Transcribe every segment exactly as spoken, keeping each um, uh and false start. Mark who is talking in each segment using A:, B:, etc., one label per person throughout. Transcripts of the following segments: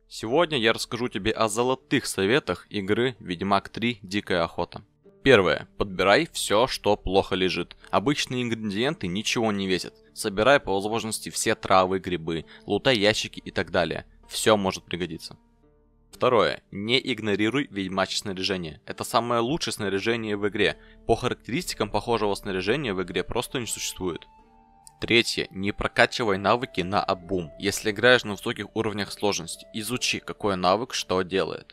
A: Сегодня я расскажу тебе о золотых советах игры Ведьмак три Дикая охота. Первое. Подбирай все, что плохо лежит. Обычные ингредиенты ничего не весят. Собирай по возможности все травы, грибы, лутай ящики и так далее. Все может пригодиться. Второе. Не игнорируй ведьмачье снаряжение. Это самое лучшее снаряжение в игре. По характеристикам похожего снаряжения в игре просто не существует. Третье. Не прокачивай навыки на обум. Если играешь на высоких уровнях сложности, изучи, какой навык что делает.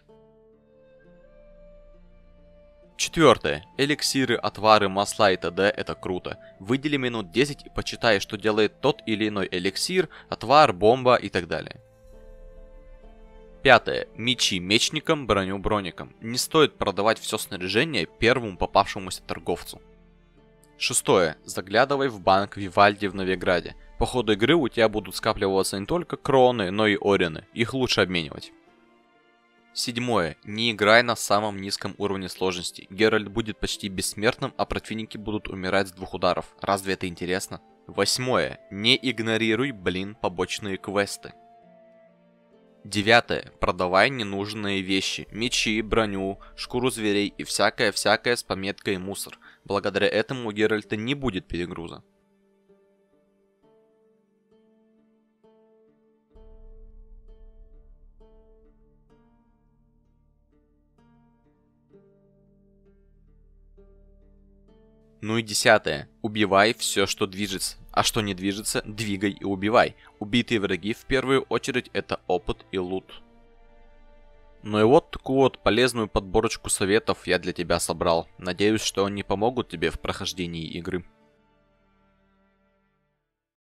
A: Четвертое. Эликсиры, отвары, масла и т.д. это круто. Выдели минут десять и почитай, что делает тот или иной эликсир, отвар, бомба и так далее. Пятое. Мечи мечникам, броню броникам. Не стоит продавать все снаряжение первому попавшемуся торговцу. Шестое. Заглядывай в банк Вивальди в Новиграде. По ходу игры у тебя будут скапливаться не только кроны, но и орины. Их лучше обменивать. Седьмое. Не играй на самом низком уровне сложности. Геральт будет почти бессмертным, а противники будут умирать с двух ударов. Разве это интересно? Восьмое. Не игнорируй, блин, побочные квесты. Девятое. Продавай ненужные вещи. Мечи, броню, шкуру зверей и всякое-всякое с пометкой мусор. Благодаря этому у Геральта не будет перегруза. Ну и десятое. Убивай все, что движется. А что не движется, двигай и убивай. Убитые враги в первую очередь это опыт и лут. Ну и вот такую вот полезную подборочку советов я для тебя собрал. Надеюсь, что они помогут тебе в прохождении игры.